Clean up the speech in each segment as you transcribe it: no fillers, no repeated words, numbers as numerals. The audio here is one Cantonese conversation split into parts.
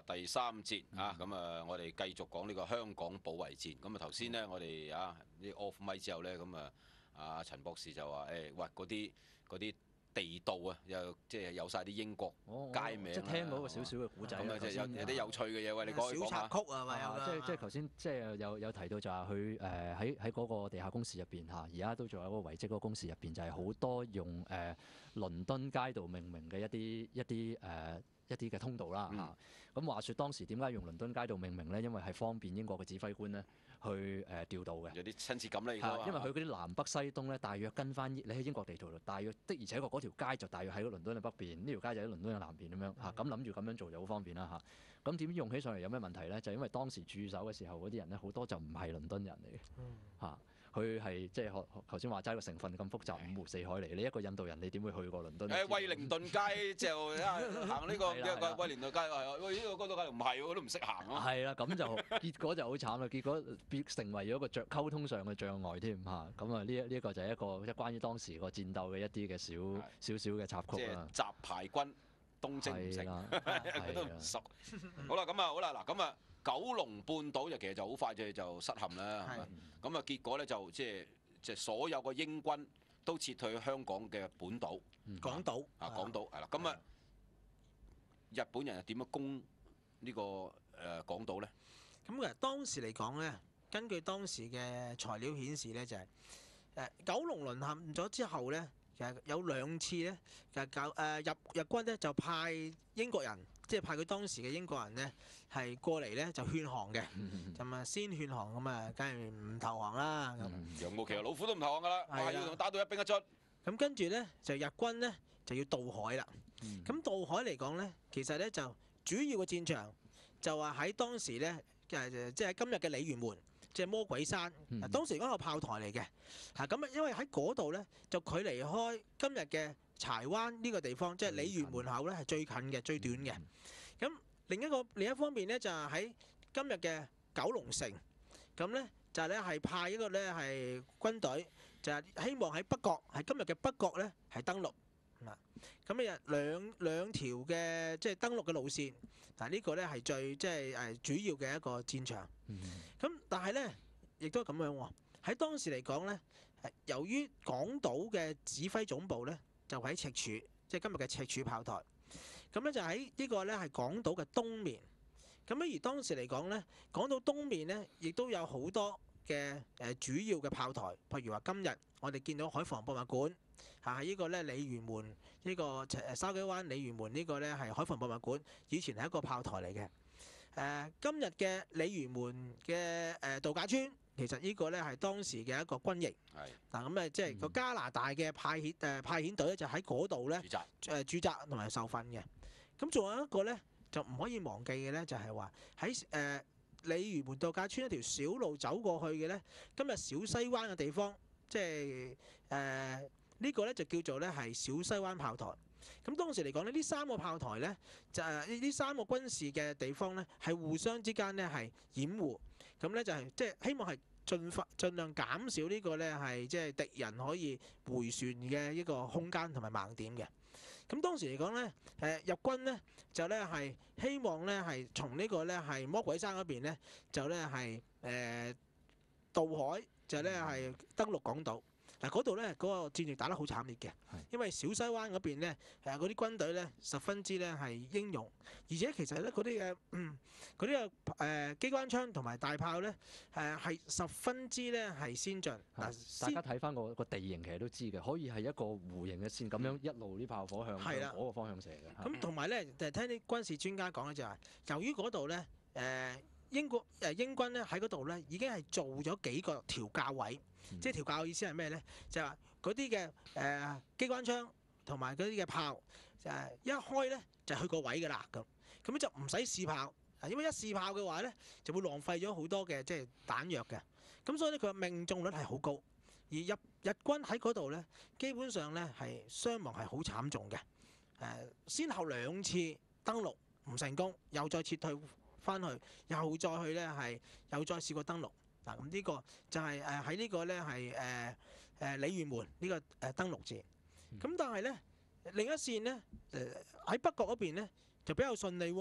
啦，第三節啊，咁啊，我哋繼續講呢個香港保衛戰。咁啊，頭先呢，我哋啊啲 off mic 之後呢，咁啊，阿陳博士就話喂，嗰啲地道啊，又即係有晒啲英國街名， 即係聽嗰個少少嘅古仔咁啊，即係有啲有趣嘅嘢，喂，你講小插曲啊，咪有即係頭先即係有提到就係佢喺嗰個地下工事入邊而家都仲有嗰個遺跡嗰個工事入邊，就係好多用倫敦街道命名嘅一啲嘅通道啦咁話說當時點解用倫敦街道命名呢？因為係方便英國嘅指揮官呢去調度嘅。 有啲親切感啦， 因為佢嗰啲南北西東呢，大約跟翻你喺英國地圖度，大約的而且確嗰條街就大約喺倫敦嘅北邊，呢條街就喺倫敦嘅南邊咁樣咁諗住咁樣做就好方便啦咁點用起上嚟有咩問題呢？就因為當時駐守嘅時候嗰啲人呢，好多就唔係倫敦人嚟嘅佢係即係頭先話齋個成分咁複雜，五湖四海嚟。你一個印度人，你點會去過倫敦？ 威靈頓街就行呢個威靈頓街，喂呢個嗰度街唔係喎，我都唔識行咯。 係啦，咁就結果就好慘啦。結果成為咗一個溝通上嘅障礙添咁啊，呢一個就係一個即係關於當時個戰鬥嘅一啲嘅少嘅插曲啦。 即係雜牌軍東征唔成，佢都唔熟。好啦，咁啊嗱，咁啊。九龍半島就其實就好快就失陷啦，咁啊結果咧就即係所有個英軍都撤退去香港嘅本島， 港島港島係啦，咁啊日本人係點樣攻呢個港島咧？ 咁其實當時嚟講咧，根據當時嘅材料顯示咧，就係九龍淪陷咗之後咧，其實有兩次咧，日軍咧就派英國人。即係派佢當時嘅英國人呢，係過嚟呢，就勸降嘅，咁啊先勸降咁啊，梗係唔投降啦。 楊慕琦老虎都唔投降噶啦，係要同打到一兵一卒。 咁跟住呢，就日軍呢，就要渡海啦。咁渡海嚟講呢，其實呢，就主要嘅戰場就話喺當時呢，即係喺今日嘅鯉魚門，即係魔鬼山。當時嗰個炮台嚟嘅，咁因為喺嗰度呢，就距離開今日嘅柴灣呢個地方，即係鯉魚門口咧，係最近嘅、最短嘅。咁另一方面咧，就係喺今日嘅九龍城，咁咧就係咧係派一個咧係軍隊，就係希望喺北角，係今日嘅北角咧係登陸。咁啊兩條嘅即係登陸嘅路線，呢個咧係最即係主要嘅一個戰場。咁但係咧，亦都咁樣喎。喺當時嚟講咧，由於港島嘅指揮總部咧，就喺赤柱，即係今日嘅赤柱炮台。咁咧就喺呢個咧係港島嘅東面。咁咧而當時嚟講咧，港島東面咧亦都有好多嘅主要嘅炮台，譬如話今日我哋見到海防博物館，喺呢個咧鯉魚門呢個筲箕灣鯉魚門呢個咧係海防博物館，以前係一個炮台嚟嘅。今日嘅鯉魚門嘅度假村。其實呢個咧係當時嘅一個軍營，咁即係個加拿大嘅派遣隊咧就喺嗰度咧駐紮同埋受訓嘅。咁仲有一個咧就唔可以忘記嘅咧，就係話喺鯉魚門度假村一條小路走過去嘅咧，今日小西灣嘅地方，即係呢個咧就叫做咧係小西灣炮台。咁當時嚟講咧，呢三個炮台咧就呢三個軍事嘅地方咧係互相之間咧係掩護，咁咧就係即係希望係盡量減少呢個咧係即係敵人可以回旋嘅一個空間同埋盲點嘅。咁當時嚟講咧，日軍咧就咧係希望咧係從呢個咧係魔鬼山嗰邊咧就咧係渡海，就咧係登陸港島。嗱嗰度咧嗰個戰役打得好慘烈嘅，因為小西灣嗰邊咧嗰啲軍隊咧十分之咧係英勇，而且其實咧嗰啲嘅機關槍同埋大炮咧係十分之咧係先進。 大家睇翻個地形其實都知嘅，可以係一個弧形嘅線咁樣一路啲炮火向嗰個方向射嘅。 咁同埋咧就聽啲軍事專家講咧就係，由於嗰度咧英軍咧喺嗰度咧已經係做咗幾個調校位，即係調校嘅意思係咩咧？就係話嗰啲嘅機關槍同埋嗰啲嘅炮，一開咧就去個位㗎啦咁就唔使試炮，因為一試炮嘅話咧就會浪費咗好多嘅即係彈藥嘅，咁所以咧佢嘅命中率係好高，而日軍喺嗰度咧基本上咧係傷亡係好慘重嘅，先後兩次登陸唔成功，又再撤退翻去，又再去咧係又再試過登陸。咁呢個就係喺呢個咧係鯉魚門呢個登陸戰。咁但係咧另一線咧喺北角嗰邊咧就比較順利喎。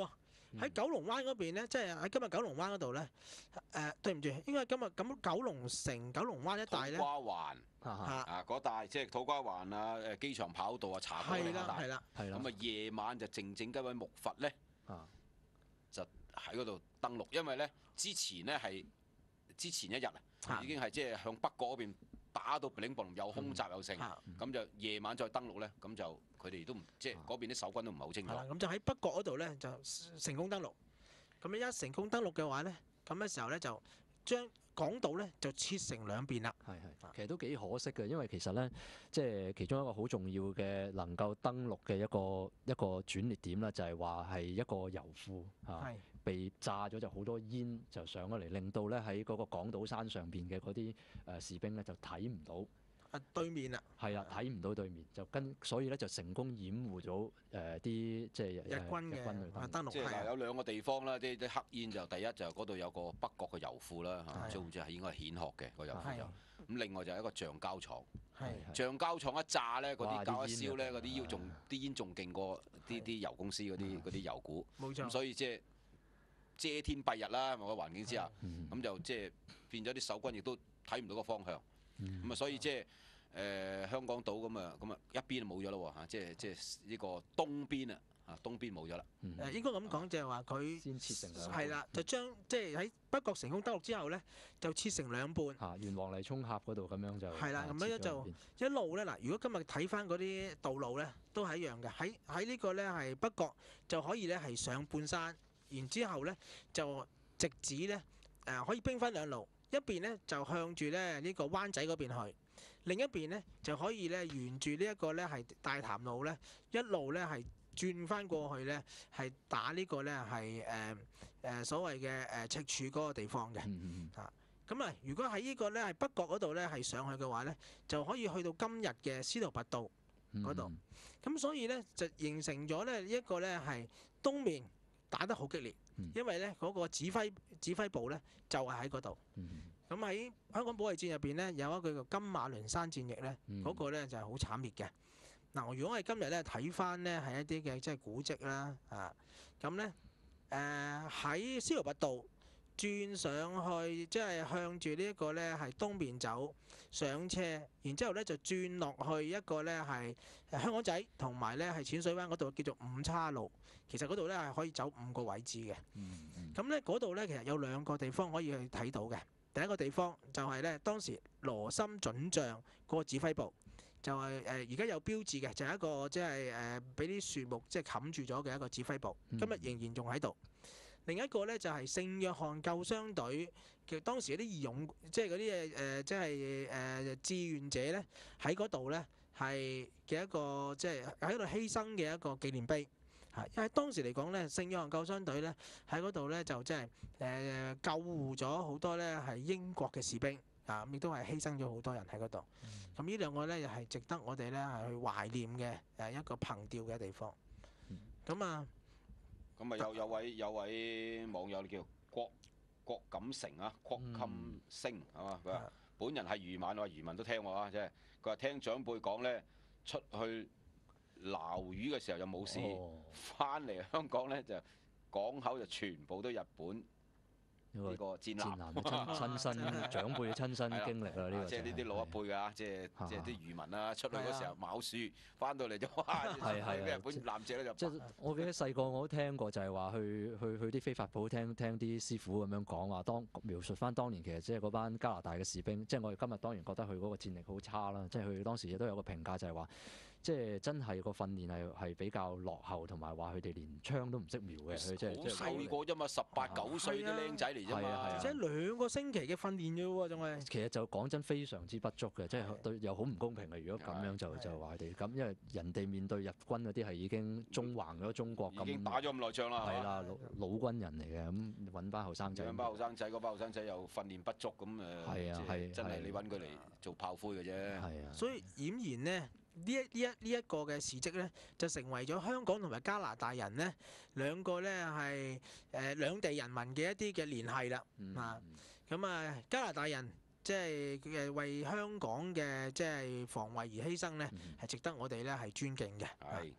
喺九龍灣嗰邊咧，即係喺今日九龍灣嗰度咧，對唔住，應該係今日咁九龍城、九龍灣一帶咧， 土瓜灣嚇嗰帶即係土瓜灣啊、機場跑道啊、茶果嶺嗰帶。 啦， 咁啊夜晚就靜靜雞位木筏咧，就喺嗰度登陸，因為咧之前一日已經係即係向北角嗰邊打到 bling bling 又空襲又剩，咁就夜晚再登陸咧，咁就佢哋都唔即係嗰邊啲守軍都唔係好清楚。 咁就喺北角嗰度咧就成功登陸。咁一成功登陸嘅話咧，咁嘅時候咧就將港島咧就切成兩邊啦。 其實都幾可惜嘅，因為其實咧，即係其中一個好重要嘅能夠登陸嘅一個轉捩點啦，就係話係一個油庫被炸咗，就好多煙就上咗嚟，令到咧喺嗰個港島山上邊嘅嗰啲士兵咧就睇唔到對面啦。 係啦，睇唔到對面，所以咧就成功掩護咗啲即係日軍嘅登陸。 即係有兩個地方啦，啲黑煙就第一就嗰度有個北角嘅油庫啦，即係應該係蜆殼嘅個油庫就。咁另外就係一個橡膠廠。橡膠廠一炸咧，嗰啲膠一燒咧，嗰啲煙仲勁過啲油公司嗰啲油股。 冇錯。 咁所以即係遮天蔽日啦，某個環境之下，咁就即係變咗啲守軍亦都睇唔到個方向。咁啊，所以即係香港島咁啊一邊冇咗咯喎，即係呢個東邊東邊冇咗啦。 應該咁講就係話佢先切成兩係啦，就將即係喺北角成功登陸之後咧，就切成兩半。 沿黃泥涌峽嗰度咁樣就係啦，咁樣就一路咧嗱。如果今日睇翻嗰啲道路咧，都係一樣嘅。喺呢個咧係北角就可以咧係上半山，然之後咧就直指咧可以兵分兩路，一邊咧就向住咧呢個灣仔嗰邊去，另一邊咧就可以咧沿住呢一個咧係大潭路咧一路咧係轉翻過去咧係打呢個咧係所謂嘅赤柱嗰個地方嘅咁啊，如果喺呢個咧係北角嗰度咧係上去嘅話咧，就可以去到今日嘅司徒拔道嗰度。咁所以咧就形成咗咧一個咧係東面打得好激烈，因為咧嗰個指揮部咧就係喺嗰度。咁喺香港保衛戰入邊咧有一個叫金馬倫山戰役咧，嗰個咧就係好慘烈嘅。嗱，如果我哋今日咧睇翻咧係一啲嘅即係古蹟啦咁咧喺司徒拔道轉上去，即係向住呢一個咧係東面走上車，然之後咧就轉落去一個咧係香港仔同埋咧係淺水灣嗰度叫做五叉路。其實嗰度咧係可以走5個位置嘅。咁咧嗰度咧其實有2個地方可以去睇到嘅。第一個地方就係咧當時羅森准將嗰個指揮部，就係而家有標誌嘅，就係一個即係俾啲樹木即係冚住咗嘅一個指揮部，今日仍然仲喺度。另一個咧就係聖約翰救傷隊嘅當時嗰啲義勇，即係嗰啲即係志願者咧喺嗰度咧係嘅一個即係喺度犧牲嘅一個紀念碑。因為當時嚟講咧，聖約翰救傷隊咧喺嗰度咧就即係救護咗好多咧係英國嘅士兵亦都係犧牲咗好多人喺嗰度。咁呢2個咧又係值得我哋咧係去懷念嘅一個憑吊嘅地方。咁啊有位網友叫郭錦成郭襟星係嘛？佢話本人係漁民喎，漁民都聽喎即係佢話聽長輩講咧出去撈魚嘅時候就冇事，翻嚟香港咧就港口就全部都日本呢個戰艦親身長輩嘅親身經歷啊！呢個即係呢啲老一輩㗎，即係啲漁民啦，出去嗰時候卯樹，翻到嚟就哇，日本艦隻咧就即係我記得細個我都聽過，就係話去啲飛髮鋪聽啲師傅咁樣講話，描述翻當年其實即係嗰班加拿大嘅士兵，即係我哋今日當然覺得佢嗰個戰力好差啦，即係佢當時亦都有個評價就係話。即係真係個訓練係比較落後，同埋話佢哋連槍都唔識瞄嘅，佢即係好細個啫嘛，18、19歲啲僆仔嚟啫嘛， 而且2個星期嘅訓練啫喎，仲係。 其實就講真非常之不足嘅，即係對又好唔公平嘅。如果咁樣就話佢哋咁，因為人哋面對日軍嗰啲係已經縱橫咗中國咁， 已經打咗咁耐仗啦， 係啦，老軍人嚟嘅，咁揾班後生仔， 嗰班後生仔又訓練不足咁誒，真係你揾佢嚟做炮灰嘅啫。 係啊， 所以儼然呢。呢一個嘅事蹟咧，就成為咗香港同埋加拿大人咧2個咧係兩地人民嘅一啲嘅聯繫啦。咁加拿大人即係為香港嘅即係防衛而犧牲咧，係值得我哋咧係尊敬嘅。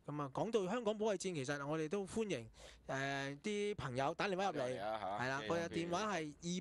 咁啊，講到香港保衛戰，其實我哋都歡迎啲朋友打電話入嚟，係啦，我嘅電話係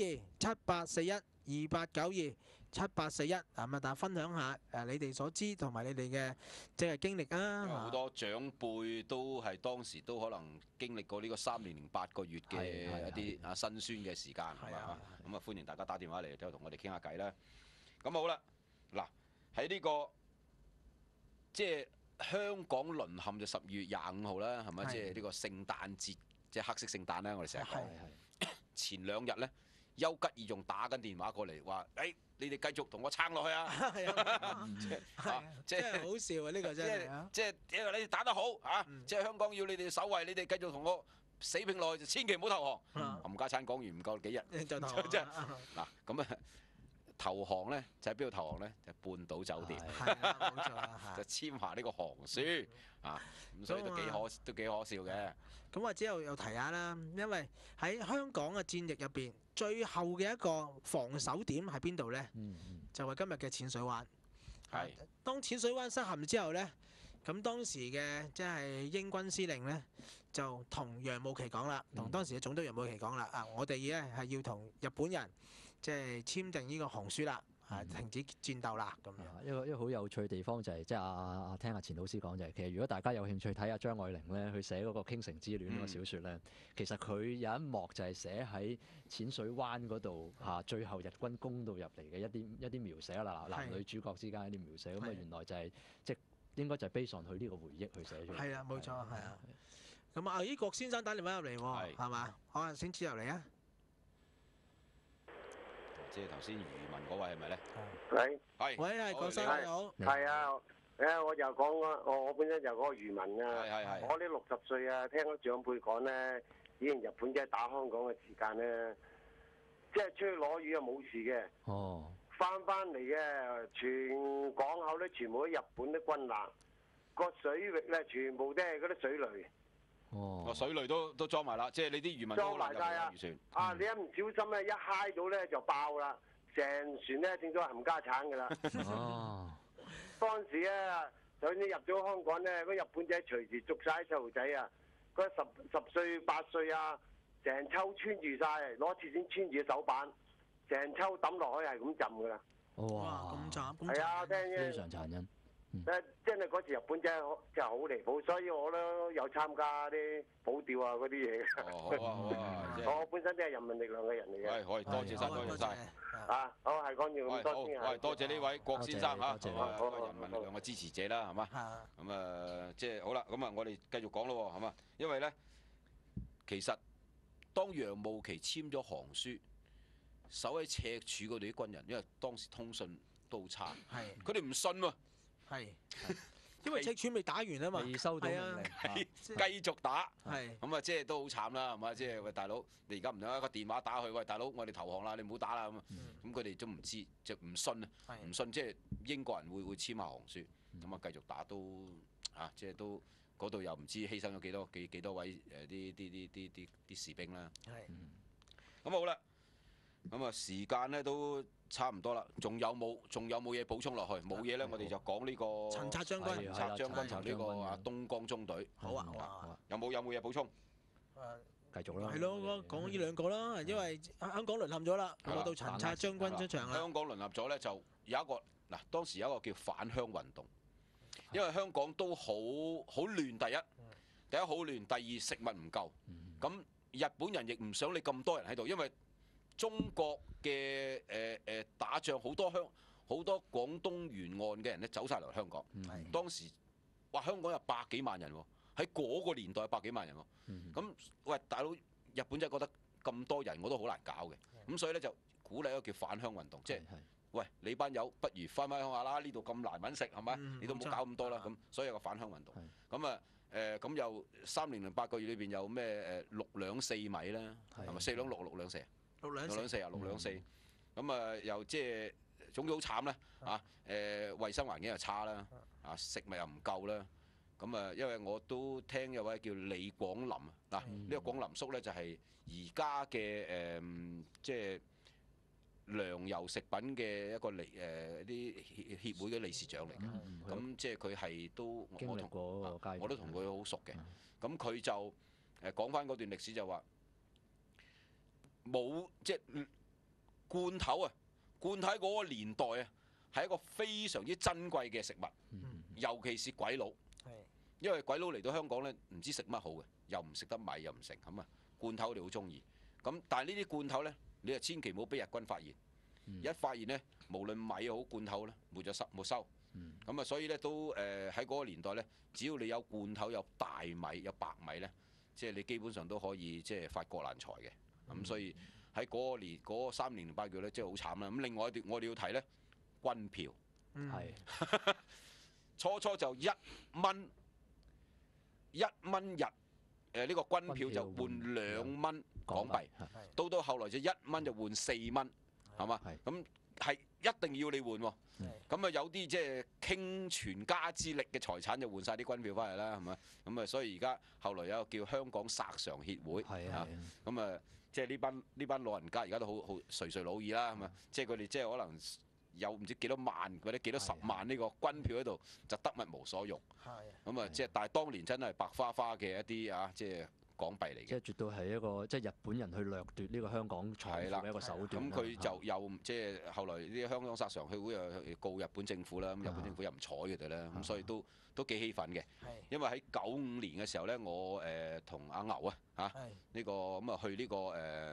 28927841，28927841，咁啊，大家分享下你哋所知同埋你哋嘅即係經歷啊。 好多長輩都係當時都可能經歷過呢個3年零8個月嘅一啲辛酸嘅時間，係嘛？咁啊，歡迎大家打電話嚟，都同我哋傾下偈啦。咁好啦，嗱喺呢個即係香港淪陷就12月25號啦，係咪？即係呢個聖誕節，即係黑色聖誕啦，我哋成日講。前2日咧，丘吉爾仲打緊電話過嚟話：誒，你哋繼續同我撐落去啊！ 即係好笑啊！呢個真係即係你哋打得好嚇，即係香港要你哋守衞，你哋繼續同我死拼落去，就千祈唔好投降。冚家產講完唔夠幾日就投降。 即係嗱咁啊！投降咧就喺邊度投降咧？就係半島酒店， 冇錯， 就簽下呢個降書啊！咁所以都幾可笑嘅。 咁我之後又提下啦，因為喺香港嘅戰役入邊，最後嘅一個防守點喺邊度咧？就係今日嘅淺水灣。係。當淺水灣失陷之後咧，咁當時嘅即係英軍司令咧，就同楊慕琦講啦，同當時嘅總督楊慕琦講啦，我哋咧係要同日本人即係簽訂呢個降書啦，停止戰鬥啦咁樣。 一個好有趣嘅地方就係即係聽阿錢老師講就係，其實如果大家有興趣睇下張愛玲咧，佢寫嗰個《傾城之戀》嗰個小説咧，其實佢有一幕就係寫喺淺水灣嗰度最後日軍攻到入嚟嘅一啲描寫啦，男女主角之間一啲描寫，咁啊原來就係即係應該就係 base on佢呢個回憶去寫出嚟。 係啊，冇錯，係啊。咁啊，依郭先生打電話入嚟喎，係嘛？好啊，請接入嚟啊！ 即係頭先漁民嗰位係咪咧？ 喂， 喂，係郭生你好。 係啊，我就講我本身就嗰個漁民啊。我呢60歲啊，聽咗長輩講咧，以前日本仔打香港嘅時間咧，即係出去攞魚啊冇事嘅。 哦。 翻嚟嘅全港口咧，全部都日本啲軍艦，個水域咧全部都係嗰啲水雷。 哦， 水雷都裝埋啦，即係你啲漁民裝埋晒啊！你一唔小心咧，一嗨到咧就爆啦，成船咧整咗冚家產㗎啦。 哦， 當時咧，就算入咗香港咧，嗰日本仔隨時捉晒啲細路仔啊，嗰10歲8歲啊，成抽穿住晒，攞鐵線穿住手板，成抽抌落去係咁浸㗎啦。 哇！ 咁慘， 係啊，聽非常殘忍。 真係嗰時日本真係好離譜，所以我都有參加啲保釣啊嗰啲嘢。我本身都係人民力量嘅人嚟嘅。 可以，多謝晒，多謝晒。 好，係講完咁多先。 多謝呢位郭先生嚇， 好， 人民力量嘅支持者啦，係嘛？咁啊，即係好啦，咁啊，我哋繼續講咯喎，係嘛？因為咧，其實當楊慕琦簽咗降書，守喺赤柱嗰度啲軍人，因為當時通訊都好差，佢哋唔信喎。 係，因為赤柱未打完啊嘛， 未收到命令， 繼續打， 係咁啊，即係都好慘啦，係嘛？即係喂大佬，你而家唔用一個電話打去，喂大佬，我哋投降啦，你唔好打啦咁啊，咁佢哋都唔知，就唔信啊，唔信即係英國人會簽下降書，咁啊繼續打都即係都嗰度又唔知犧牲咗幾多位啲士兵啦，咁好啦，咁啊時間咧都差唔多啦，仲有冇嘢補充落去？冇嘢咧，我哋就講呢個陳策將軍， 同呢個東江中隊。 好啊， 有冇嘢補充？ 繼續啦。 係咯，講呢兩個啦，因為香港淪陷咗啦，咁到陳策將軍出場啦。 香港淪陷咗咧，就有一個嗱，當時有一個叫返鄉運動，因為香港都好亂，第一好亂，第二食物唔夠，咁日本人亦唔想你咁多人喺度，因為中國嘅打仗好多廣東沿岸嘅人咧走晒嚟香港。當時哇香港有100幾萬人喎，喺嗰個年代有100幾萬人喎。咁喂大佬，日本真係覺得咁多人我都好難搞嘅，咁所以咧就鼓勵一個叫返鄉運動，即係喂你班友不如翻鄉下啦，呢度咁難揾食係咪？你都唔好搞咁多啦。咁所以有個返鄉運動。咁啊咁又3年零8個月裏邊有咩6兩4米啦，係咪4兩6 6兩4？6兩4，咁啊又即係總之好慘啦衞生環境又差啦，食物又唔夠啦，咁啊因為我都聽有位叫李廣林呢個廣林叔咧就係而家嘅即係糧油食品嘅一個啲協會嘅理事長嚟嘅。咁即係佢係都經歷過嗰個階段我都同佢好熟嘅。咁佢就講翻嗰段歷史就話冇即係罐頭啊，罐頭喺嗰個年代啊係一個非常之珍貴嘅食物，尤其是鬼佬。因為鬼佬嚟到香港咧，唔知食乜好嘅，又唔食得米，又唔食咁啊。罐頭我哋好中意，咁但係呢啲罐頭咧，你就千祈唔好俾日軍發現。一發現咧，無論米好罐頭咧，冇收。咁啊，所以咧都喺嗰個年代咧，只要你有罐頭、有大米、有白米咧，即係你基本上都可以即係發國難財嘅。咁所以喺嗰年嗰3年8個月咧，即係好慘啦。咁另外我哋要提咧軍票，係初就1蚊日。呢個軍票就換2蚊港幣，到後來就1蚊就換4蚊，係嘛？咁係一定要你換喎。咁啊有啲即係傾全家之力嘅財產就換晒啲軍票翻嚟啦，係咪？咁啊所以而家後來有一個叫香港索償協會，咁啊即係呢班老人家而家都好垂垂老矣啦，係嘛？即係佢哋即係可能有唔知幾多萬或者幾多10萬呢個軍票喺度，就得物無所用。咁啊，即係但係當年真係白花花嘅一啲即係港幣嚟嘅。 即係絕對係一個即係日本人去掠奪呢個香港財富嘅一個手段。 咁佢就又即係後來啲香港索償協會又告日本政府啦，咁日本政府又唔睬佢哋啦，咁所以都幾氣憤嘅。因為喺95年嘅時候咧，我同阿牛呢個咁啊去呢個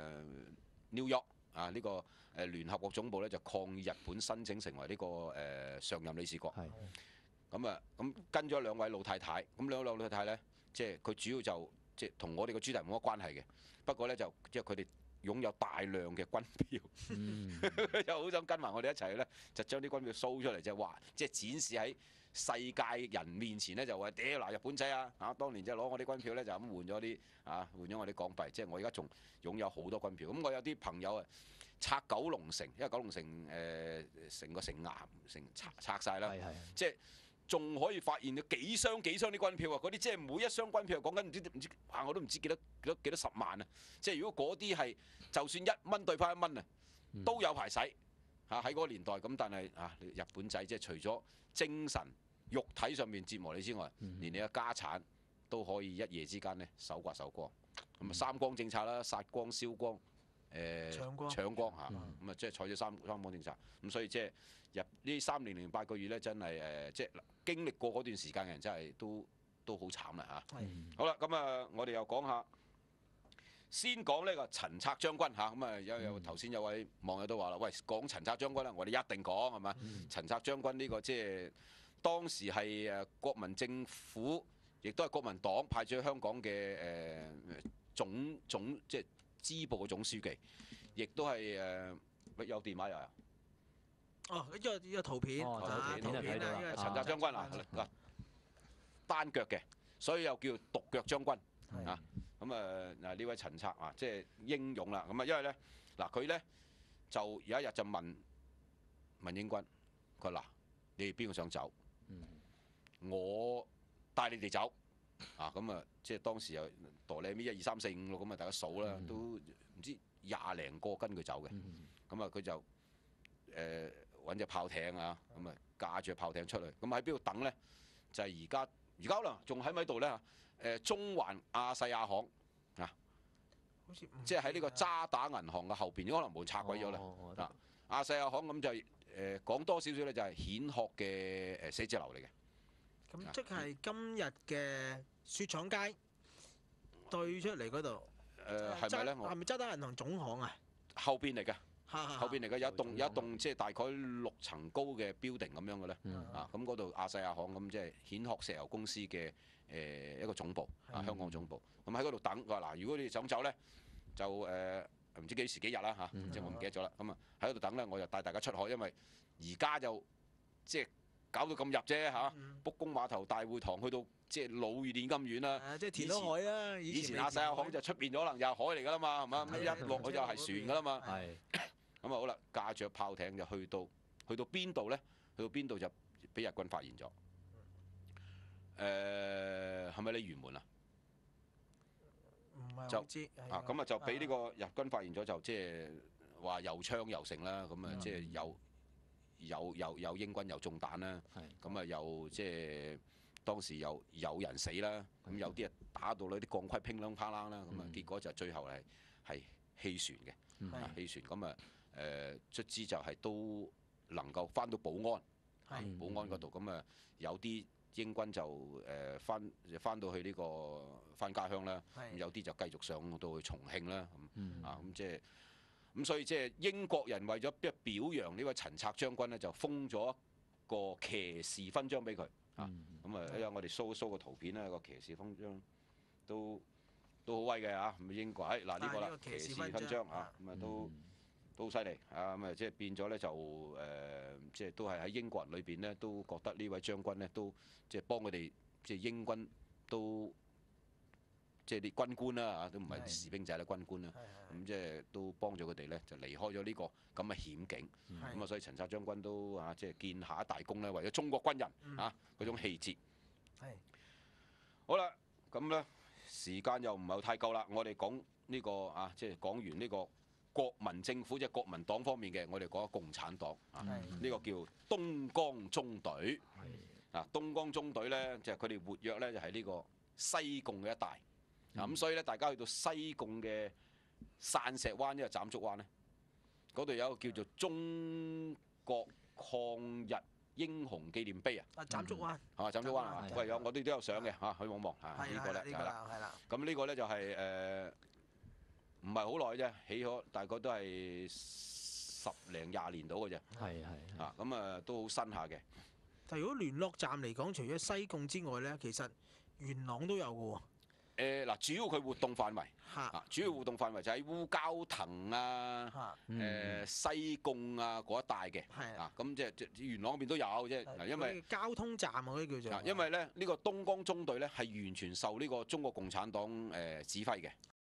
New York 呢個聯合國總部咧就抗議日本申請成為呢個常任理事國。咁跟咗2位老太太，咁2位老太太咧，即係佢主要就即係同我哋個主題冇乜關係嘅。不過咧就即係佢哋擁有大量嘅軍票，又好想跟埋我哋一齊咧，就將啲軍票 show 出嚟，就話即係展示喺世界人面前咧，就話屌嗱日本仔當年即係攞我啲軍票咧就咁換咗換咗我啲港幣，即係我而家仲擁有好多軍票。咁我有啲朋友拆九龍城，因為九龍城成個城岩拆晒啦，即係仲可以發現咗幾箱啲軍票啊！嗰啲即係每一箱軍票講緊唔知我都唔知幾多10萬啊！即係如果嗰啲係就算1蚊對翻1蚊啊，都有排使喺嗰個年代。咁但係日本仔即係除咗精神肉體上面折磨你之外，連你嘅家產都可以一夜之間咧搜刮光。咁啊三光政策啦，殺光、燒光、搶光咁啊即係採取三光政策。咁所以即係入呢3年零8個月咧，真係即係經歷過嗰段時間嘅人真係都好慘啦好啦，咁啊我哋又講下，先講呢個陳策將軍咁啊有頭先有位網友都話啦，喂講陳策將軍啦，我哋一定講係嘛？陳策將軍呢個即係當時係國民政府，亦都係國民黨派駐香港嘅總即係支部嘅總書記，亦都係有電話又有。 呢個圖片， 陳策將軍單腳嘅，所以又叫獨腳將軍咁呢位陳策即係英勇啦。咁因為咧佢咧就有一日就問英軍，佢話你哋邊個想走？我帶你哋走咁即係當時又墮你咩1、2、3、4、5、6咁大家數啦，都唔知20零個跟佢走嘅。咁佢就揾隻炮艇咁駕住炮艇出去。咁喺邊度等咧？就係而家可能仲喺咪度咧中環亞細亞行即係喺呢個渣打銀行嘅後邊，可能冇拆鬼咗啦。亞細亞行咁就講多少少咧，就係顯學嘅寫字樓嚟嘅。 咁即係今日嘅雪廠街對出嚟嗰度係咪咧？係咪渣打銀行總行啊？ 後邊嚟嘅。後邊嚟嘅有一棟即係大概6層高嘅 building 咁樣嘅咧，咁嗰度亞細亞行咁即係顯學石油公司嘅一個總部香港總部。咁喺嗰度等，佢話嗱，如果你哋想走咧，就唔知幾時幾日啦即係我唔記得咗啦。咁喺嗰度等咧，我就帶大家出海，因為而家就即係搞到咁入啫卜公碼頭大會堂去到即係老遠點咁遠啦， 即係填到海啦。 以前亞細亞行就出邊可能又係海嚟㗎啦嘛，係嘛？咁一落去就係船㗎啦嘛。咁好啦，駕著炮艇就去到邊度咧？去到邊度就俾日軍發現咗。係咪你漁門啊？ 唔係我知。 咁就俾呢個日軍發現咗，就即係話又槍又成啦，咁啊即係有英軍又中彈啦，咁啊又即係當時又有人死啦，咁有啲啊打到嗰啲鋼盔乒啷乓啷啦，咁啊結果就最後係棄船嘅，棄船咁啊卒之就係都能夠翻到寶安嗰度，咁啊有啲英軍就翻到去呢個翻家鄉啦，咁有啲就繼續上到去重慶啦，咁即係咁所以即係英國人為咗表揚呢位陳策將軍咧，就封咗一個騎士勳章俾佢，咁啊因為我哋 show 個圖片咧，個騎士勳章都好威嘅嚇，咁英國嗱呢個啦騎士勳章啊，咁啊都好犀利啊！咁啊，即係變咗咧就即係都係喺英國人裏邊咧，都覺得呢位將軍咧都即係幫佢哋即係英軍都即係啲軍官啦嚇，都唔係士兵仔啦，軍官啦，咁即係都幫咗佢哋咧，就離開咗呢個咁嘅險境。咁啊，所以陳策將軍都嚇即係建下一大功咧，為咗中國軍人嚇嗰種氣節。好啦，咁咧時間又唔係太夠啦，我哋講呢個啊，即係講完呢個國民政府即係國民黨方面嘅，我哋講下共產黨啊，呢個叫東江中隊。啊，東江中隊咧就係佢哋活躍咧，就喺呢個西貢嘅一帶。咁所以咧，大家去到西貢嘅散石灣，即係斬竹灣咧，嗰度有一個叫做中國抗日英雄紀念碑啊！ 斬竹灣係嘛？斬竹灣係嘛？喂，我哋都有相嘅嚇，去望望嚇呢個咧就係啦。咁呢個咧就係唔係好耐啫，起咗大概都係10零20年到嘅啫。啊，咁啊都好新下嘅。 但如果聯絡站嚟講，除咗西貢之外咧，其實元朗都有嘅喎。 嗱，主要佢活動範圍，主要活動範圍就喺烏蛟騰啊、西貢啊嗰一帶嘅，咁即係元朗嗰邊都有，即係因為交通站嗰啲叫做。 因為咧呢個東江中隊咧係完全受呢個中國共產黨指揮嘅，